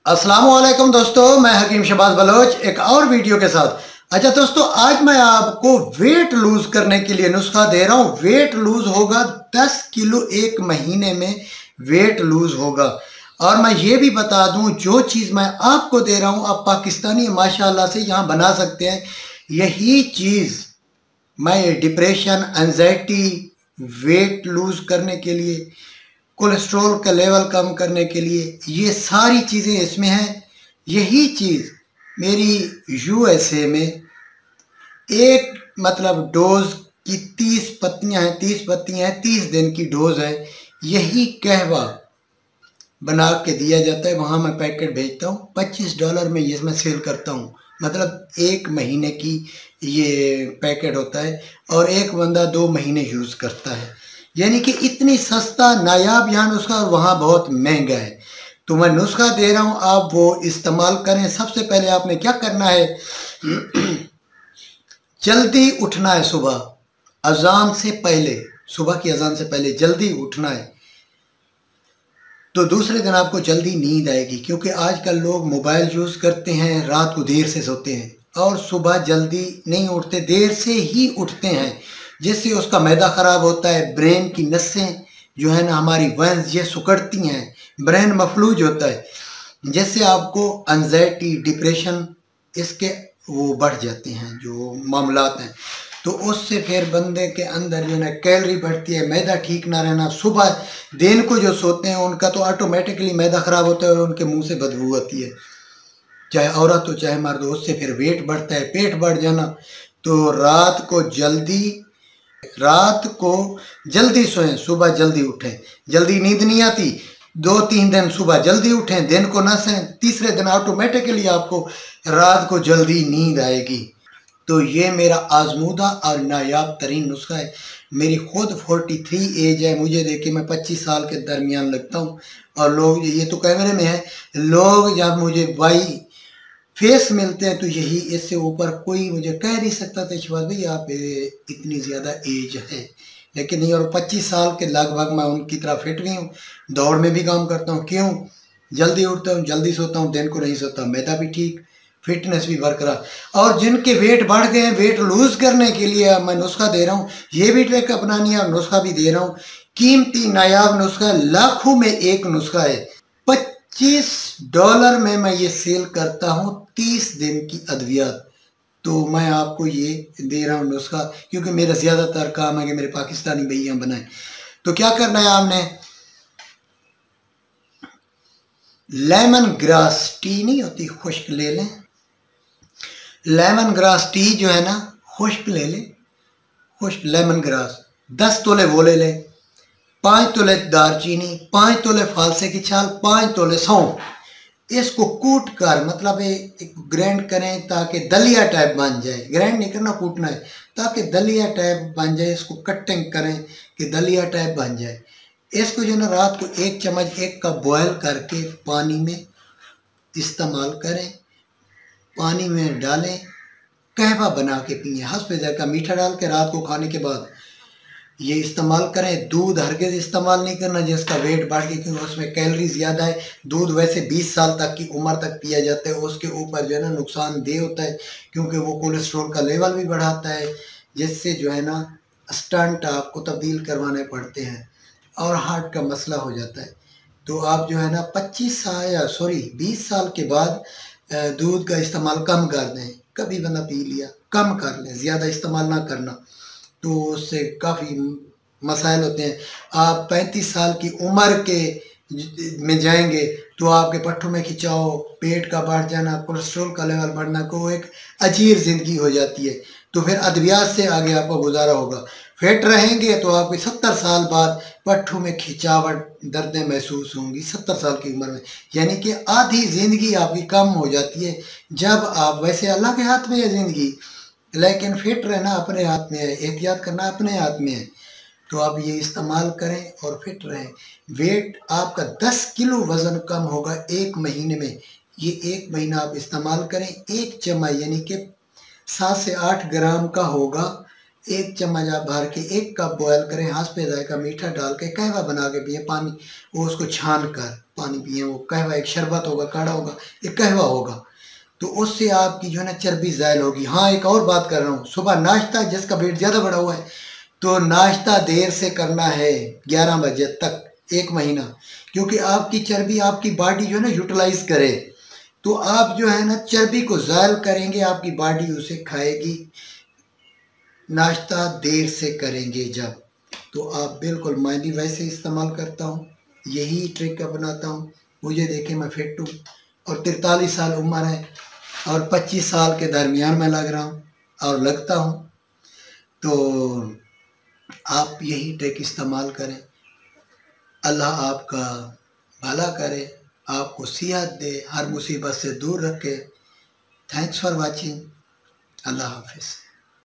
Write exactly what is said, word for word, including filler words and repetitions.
अस्सलामुअलैकुम दोस्तों, मैं हकीम शहबाज बलोच एक और वीडियो के साथ। अच्छा दोस्तों, आज मैं आपको वेट लूज करने के लिए नुस्खा दे रहा हूँ। वेट लूज होगा दस किलो एक महीने में वेट लूज होगा। और मैं ये भी बता दूं, जो चीज़ मैं आपको दे रहा हूँ आप पाकिस्तानी माशाल्लाह से यहाँ बना सकते हैं। यही चीज़ मैं डिप्रेशन, एंजाइटी, वेट लूज करने के लिए, कोलेस्ट्रॉल का लेवल कम करने के लिए, ये सारी चीज़ें इसमें हैं। यही चीज़ मेरी यूएसए में एक मतलब डोज की तीस पत्तियां हैं, तीस पत्तियां हैं, तीस दिन की डोज है। यही कहवा बना के दिया जाता है, वहाँ मैं पैकेट भेजता हूँ। पच्चीस डॉलर में ये मैं सेल करता हूँ, मतलब एक महीने की ये पैकेट होता है और एक बंदा दो महीने यूज़ करता है। यानी कि इतनी सस्ता नायाब यहाँ नुस्खा और वहाँ बहुत महंगा है। तो मैं नुस्खा दे रहा हूँ, आप वो इस्तेमाल करें। सबसे पहले आपने क्या करना है, जल्दी उठना है सुबह अजान से पहले, सुबह की अजान से पहले जल्दी उठना है। तो दूसरे दिन आपको जल्दी नींद आएगी, क्योंकि आजकल लोग मोबाइल यूज़ करते हैं, रात को देर से सोते हैं और सुबह जल्दी नहीं उठते, देर से ही उठते हैं, जिससे उसका मैदा ख़राब होता है। ब्रेन की नसें जो है ना, हमारी वेंस ये सुकड़ती हैं, ब्रेन मफलूज होता है, जिससे आपको एंजाइटी, डिप्रेशन इसके वो बढ़ जाते हैं जो मामलात हैं। तो उससे फिर बंदे के अंदर जो है कैलोरी बढ़ती है, मैदा ठीक ना रहना। सुबह दिन को जो सोते हैं उनका तो ऑटोमेटिकली मैदा ख़राब होता है और उनके मुंह से बदबू आती है, चाहे औरत हो चाहे मर्द हो। उससे फिर वेट बढ़ता है, पेट बढ़ जाना। तो रात को जल्दी रात को जल्दी सोएं, सुबह जल्दी उठें। जल्दी नींद नहीं आती, दो तीन दिन सुबह जल्दी उठें, दिन को ना सोएं, तीसरे दिन ऑटोमेटिकली आपको रात को जल्दी नींद आएगी। तो ये मेरा आजमूदा और नायाब तरीन नुस्खा है। मेरी खुद तैंतालीस एज है, मुझे देखिए मैं पच्चीस साल के दरमियान लगता हूँ। और लोग, ये तो कैमरे में है, लोग जब मुझे बाई फेस मिलते हैं तो यही, इससे ऊपर कोई मुझे कह नहीं सकता था शहबाज भाई आप इतनी ज़्यादा एज है। लेकिन नहीं, और पच्चीस साल के लगभग मैं उनकी तरह फिट भी हूँ, दौड़ में भी काम करता हूँ। क्यों? जल्दी उठता हूँ, जल्दी सोता हूँ, दिन को नहीं सोता, मैदा भी ठीक, फिटनेस भी बरकरार। और जिनके वेट बढ़ गए हैं, वेट लूज करने के लिए मैं नुस्खा दे रहा हूँ। ये भी ट्रिक अपनानी है और नुस्खा भी दे रहा हूँ। कीमती नायाब नुस्खा, लाखों में एक नुस्खा है। पच्चीस डॉलर में मैं ये सेल करता हूँ, तीस दिन की अद्वियात। तो मैं आपको ये दे रहा हूँ नुस्खा, क्योंकि मेरा ज़्यादातर काम है कि मेरे पाकिस्तानी भैया बनाए। तो क्या करना है आपने, लेमन ग्रास टी नहीं होती, खुश्क ले लें। लेमन ग्रास टी जो है ना, खुश्क ले लें, खुश्क लेमन ग्रास। दस तोले वो ले लें, पाँच तोले दारचीनी, पाँच तोले फालसे की छाल, पाँच तोले सौंफ। इसको कूट कर, मतलब एक ग्राइंड करें ताकि दलिया टाइप बन जाए। ग्राइंड नहीं करना, कूटना है ताकि दलिया टाइप बन जाए। इसको कटिंग करें कि दलिया टाइप बन जाए। इसको जो ना रात को एक चम्मच एक कप बॉयल करके पानी में इस्तेमाल करें, पानी में डालें, कहवा बना के पिए, हस्बे ज़ायक़ा मीठा डाल के रात को खाने के बाद ये इस्तेमाल करें। दूध हरगिज़ इस्तेमाल नहीं करना जिसका वेट बढ़ गया, क्योंकि उसमें कैलोरी ज़्यादा है। दूध वैसे बीस साल तक की उम्र तक पिया जाता है, उसके ऊपर जो है ना नुकसानदेह होता है, क्योंकि वो कोलेस्ट्रॉल का लेवल भी बढ़ाता है, जिससे जो है ना स्टंट आपको तब्दील करवाने पड़ते हैं और हार्ट का मसला हो जाता है। तो आप जो है ना पच्चीस साल या सॉरी बीस साल के बाद दूध का इस्तेमाल कम कर दें। कभी बंदा पी लिया, कम कर लें, ज़्यादा इस्तेमाल ना करना, तो उससे काफ़ी मसाइल होते हैं। आप पैंतीस साल की उम्र के में जाएंगे तो आपके पट्ठों में खिंचाव, पेट का बढ़ जाना, कोलेस्ट्रॉल का लेवल बढ़ना, को एक अजीब ज़िंदगी हो जाती है। तो फिर अद्वियात से आगे आपका गुजारा होगा। फिट रहेंगे तो आपको सत्तर साल बाद पट्ठों में खिंचावट, दर्दें महसूस होंगी सत्तर साल की उम्र में। यानी कि आधी ज़िंदगी आपकी कम हो जाती है जब आप, वैसे अल्लाह के हाथ में है ज़िंदगी, लेकिन फिट रहना अपने हाथ में है, एहतियात करना अपने हाथ में है। तो आप ये इस्तेमाल करें और फिट रहें। वेट आपका दस किलो वज़न कम होगा एक महीने में। ये एक महीना आप इस्तेमाल करें। एक चम्मच यानी कि सात से आठ ग्राम का होगा एक चम्मच आप भर के एक कप बॉयल करें, हंस पे जायका मीठा डाल के कहवा बना के पिए, पानी वो उसको छान कर पानी पिए। वो कहवा एक शरबत होगा, काढ़ा होगा, एक कहवा होगा, तो उससे आपकी जो है ना चर्बी ज़ायल होगी। हाँ, एक और बात कर रहा हूँ, सुबह नाश्ता जिसका पेट ज़्यादा बड़ा हुआ है तो नाश्ता देर से करना है, ग्यारह बजे तक, एक महीना, क्योंकि आपकी चर्बी आपकी बॉडी जो है ना यूटिलाइज करे, तो आप जो है ना चर्बी को ज़ायल करेंगे, आपकी बॉडी उसे खाएगी। नाश्ता देर से करेंगे जब, तो आप बिल्कुल, मैं भी वैसे इस्तेमाल करता हूँ, यही ट्रिक अपनाता हूँ। मुझे देखे मैं फिट हूँ और तिरतालीस साल उम्र है और पच्चीस साल के दरमियान में लग रहा हूँ और लगता हूँ। तो आप यही ट्रिक इस्तेमाल करें। अल्लाह आपका भला करे, आपको सेहत दे, हर मुसीबत से दूर रखे। Thanks for watching. अल्लाह हाफिज़।